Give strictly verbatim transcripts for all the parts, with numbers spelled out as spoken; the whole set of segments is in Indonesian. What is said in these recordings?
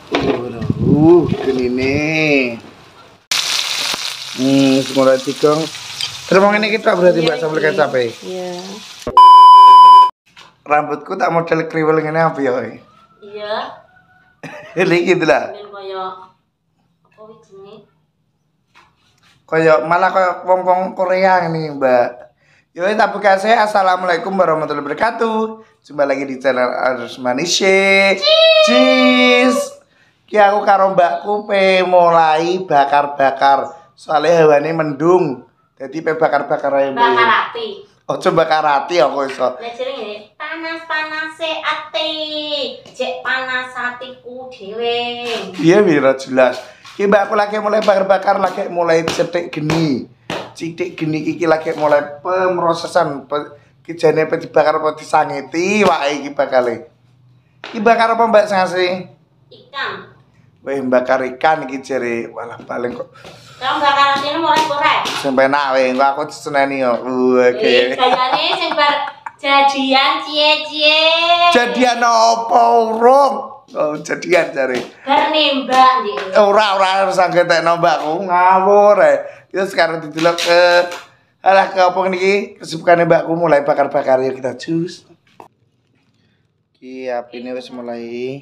Uh, ini. Hmm, semula digong. Terus ini kita berarti Mbak sambal kecap ya? Iya. Rambutku tak model kriwel ngene apa ya? Iya. Ini gitu lah. Ben koyo apa wis jenenge? Koyo malah koyo wong-wong Korea ini, Mbak. Yo, tak buka saya. Assalamualaikum warahmatullahi wabarakatuh. Jumpa lagi di channel Arus Manishe. Cheese. Ki aku karo mbakku pe mulai bakar-bakar. Soalnya hawane mendung. Jadi pe bakar-bakar ae. Bakar ati. Ojo bakar ati aku iso. Nek jenenge panas-panase ati. Jek panas atiku dhewe. Iya, biro jelas. Ki mbakku lagi mulai bakar-bakar, lagi mulai cetek geni. Citik geni iki lagi mulai pemrosesan. Kijane pe dibakar apa disangeti wae iki bakale. Ki bakar apa Mbak Sasi? Ikan. Weh bakar ikan iki jere. Walah paling kok. Kamu bakar atine mulai korek. Sampai nak weh, engko aku diseneni yo. Oke. Kayane sing bar jadian cie-cie. Jadian apa urung? Oh, jadian jare. Bar nembak ndik. Ora ora sanggetekno mbakku ngawur ae. Ya sekarang didelok ke alah ke apa niki kesibukane mbakku mulai bakar-bakar ya kita jus. Ki apine wis mulai.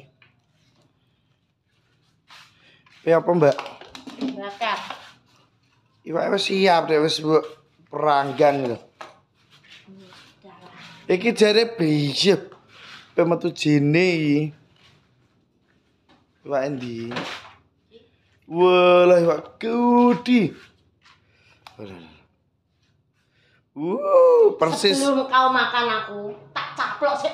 Pe apa Mbak? Bakar. Iwak wis siap deh wis peranggan lho. Iki jare biyep. Pe metu jene iki. Iwak endi? Walah iwak gudi. Uh, persis. Sebelum kau makan aku tak caplok sih.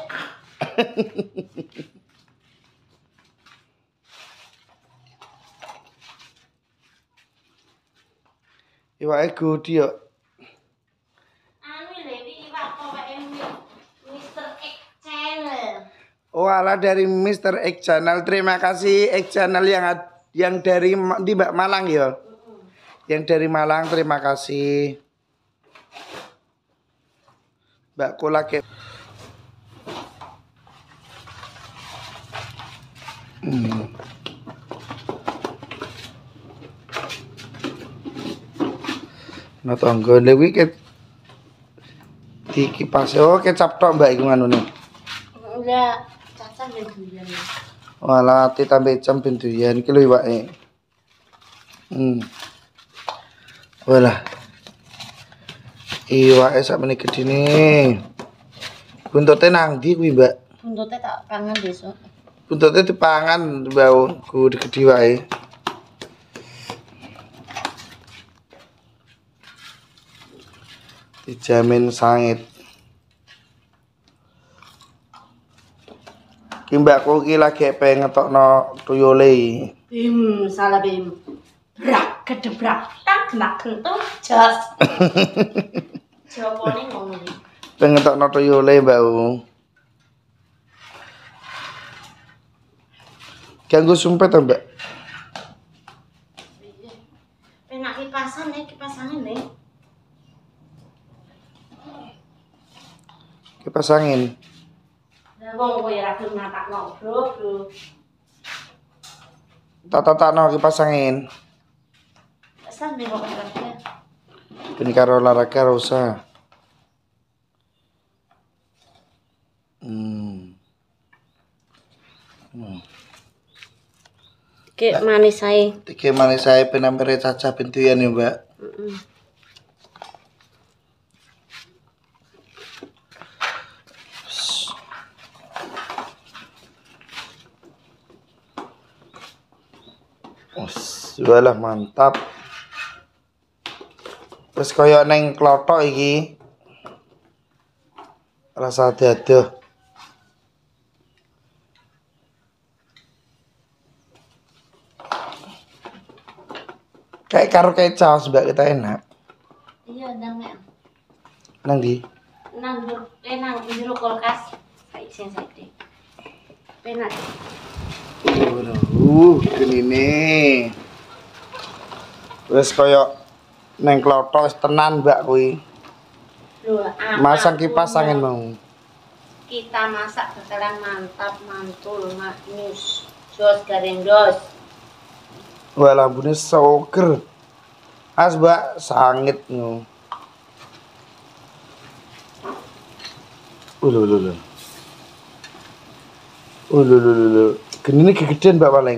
Iwake gudi yo. Anu lho iki iwak pokoke Mister X Channel. Oh, ala dari Mister X Channel. Terima kasih X Channel yang yang dari di Mbak Malang ya. Yang dari Malang, terima kasih. Mbakku lagi. Hmm. Nah, tonggo lewi ke di kipas oh kecap tok Mbak iku nganune. Enggak, cacah ben duyan. Walah ditambah jam ben duyan iki lho iwake. Hmm. Walah. Iwake sakmene gedine. Buntute nang ndi kuwi, Mbak? Buntute tak pangan besok. Buntute dipangan, Mbak. Gede gede wae. Dijamin sangit. Ki mbakku ki lagi pengen ngetokno tuyule. Bim, salah bim. Brak gedebrak tak kena kentung jos. Jawabane ngono iki. Pengen ngetokno tuyule, Mbakku. Ganggu sumpet to, Mbak? Iya. Penak kipasan nih, kipasan nih. Kipas angin. Lah wong kowe ra gelem matakno, Bro, Bro. Tata-tata kipas angin. Sampe kok olahraga. Ini karo olahraga usah. Hmm. Hmm. Kayak manis ae. Iki manis saya penampere cacah pintuyan ya, Mbak. Heeh. Walah mantap. Wis kaya neng klothok iki. Rasa dadoh. Kayak karo kecap Mbak kita enak. Iya, ndang nek. Nang ndi? Nang njero eh nang njero kulkas. Saiki sing saiki. Penak. Uh, genine. Wis kaya neng klothok wis tenan Mbak kuwi. Lho, Masang kipas angin mau. Kita masak bakalan mantap, mantul, manis. Jos garing dos. Wah, lambune soger. As Mbak sangit no. Ulu ulu ulu. Ulu ulu ulu. Genine kegedean Mbak paling.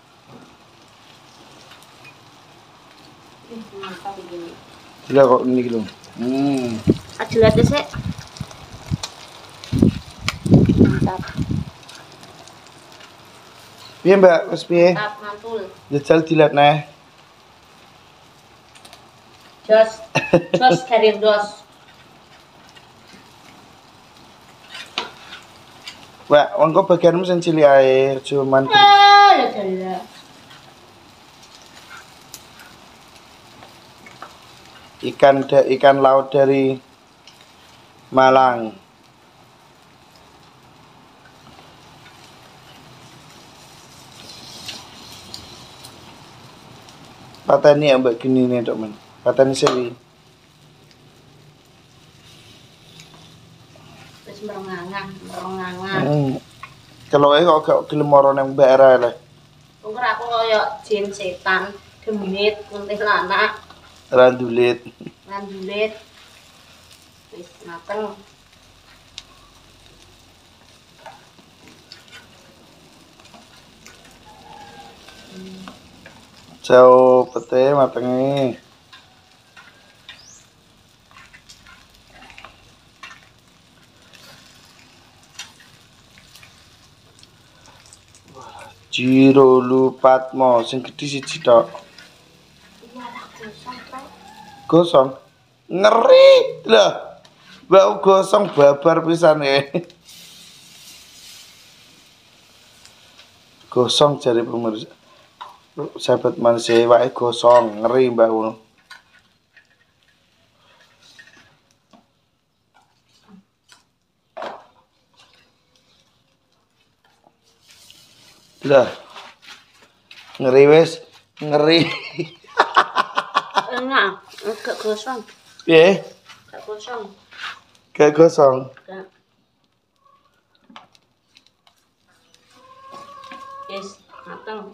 Mantap ini. Gila kok ini gitu. Hmm. Ajulat sih. Mantap. Piye Mbak, wis piye? Mantap mantul. Jajal dilat neh. Jos, jos garing dos. Mbak, engko bagianmu sing cilik ae, cuman Ah, lah. ikan da, ikan laut dari Malang. Pateni ya Mbak gini nih dok men. Pateni sewi. Terus merengangan, merengangan. Hmm. Kalau ae kok gak gelem moro nang Mbak Era le. Ukur aku koyo jin setan, demit, kuntilanak, Randulit. ngandulit. Wis mateng. Jauh pete matenge. Jiro Lupatmo sing gedhi siji tok. Gosong. Ngeri lah. Mbak gosong babar pisan e. Gosong jari pemirsa. Sahabat manusia wae gosong, ngeri Mbak ngono. Lah. Ngeri wis, ngeri. Enggak, enggak gosong. Piye? Enggak gosong. Gak gosong. Enggak. Yes, mateng.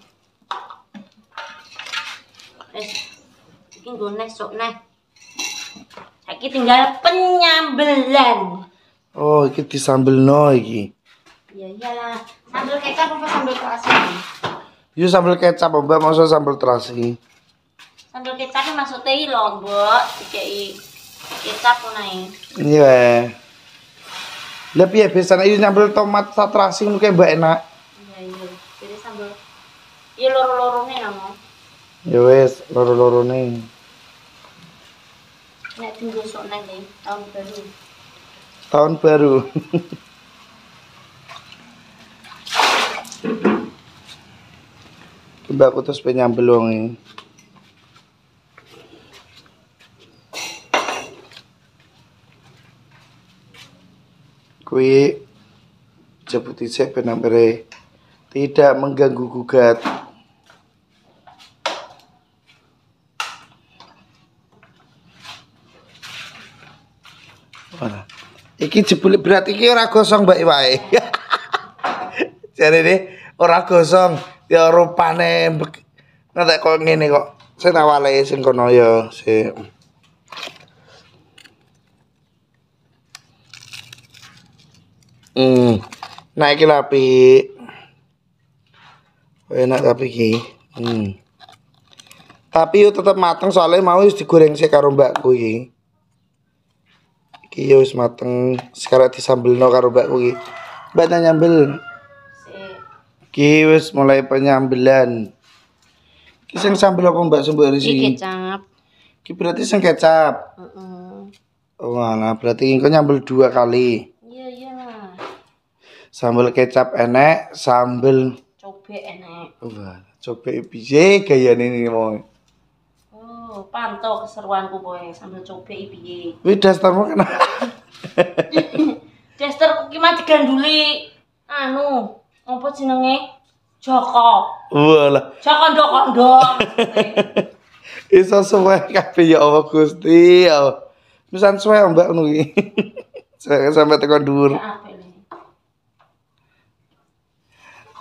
Wis, iki nggo nes sok neh. Saiki tinggal penyambelan. Oh, iki disambelno iki. Ya iyalah, sambel kecap apa sambel terasi? Yo sambel kecap Mbak, masa sambel terasi. Sambel kecap maksudnya iki lho, Mbok, dikei kecap ngono. Iya. Lah piye biasane iki sambel tomat terasi ngono kae Mbak enak. Iya iya, jadi sambel iya loro-lorone nang. Ya wis, loro-lorone. Nek tunggu sok neh nih, tahun baru. Tahun baru. Mbak aku terus penyambel wong iki. Kuwi jebut dhisik ben ampere tidak mengganggu gugat. Mana? Iki jebule berat iki ora gosong Mbak wae. Jarene ora gosong, ya rupane ngantek kok ngene kok. Sing awale sing kono ya sik. Hmm. Nah iki lapi. Enak tapi iki. Hmm. Tapi yo tetep mateng soalnya mau wis digoreng sik karo mbakku iki. Iki yo wis mateng, sekarang disambelno karo mbakku iki. Mbak tak nyambel. Sik. Iki wis mulai penyambelan. Iki sing sambel apa Mbak sembari Iki sih? kecap. Iki berarti sing kecap. Heeh. Oh, nah berarti engko nyambel dua kali. Iya iya lah. Sambel kecap enek, sambel Cobe enek. wah, coba piye gayane ini wong. Oh, pantau keseruanku boy sambil cobe piye. Kuwi dasarmu kenapa? Daster ki mah diganduli anu, apa jenenge? Joko. Walah, Joko ndok-ndok. iso suwe kabeh ya Allah Gusti. Ya Allah. Pisan suwe Mbak ngono iki. Sampai tekan dhuwur.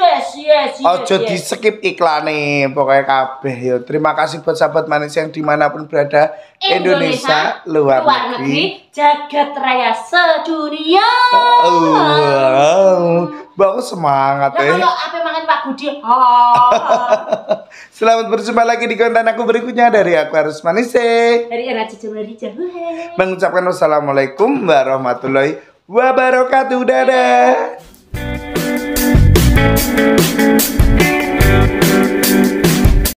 yes, yes, yes. Ojo yes. di skip iklane pokoknya kabeh yo. Terima kasih buat sahabat manis yang dimanapun berada, Indonesia, Indonesia luar, luar negeri, negeri, jagat raya sedunia. Oh, wow. Bagus semangat Nah, ya. kalau apa makan Pak Budi? Ah. Selamat berjumpa lagi di konten aku berikutnya dari aku Harus Manise. Dari Era Cici dari Jauh. Mengucapkan wassalamualaikum warahmatullahi wabarakatuh. Dadah.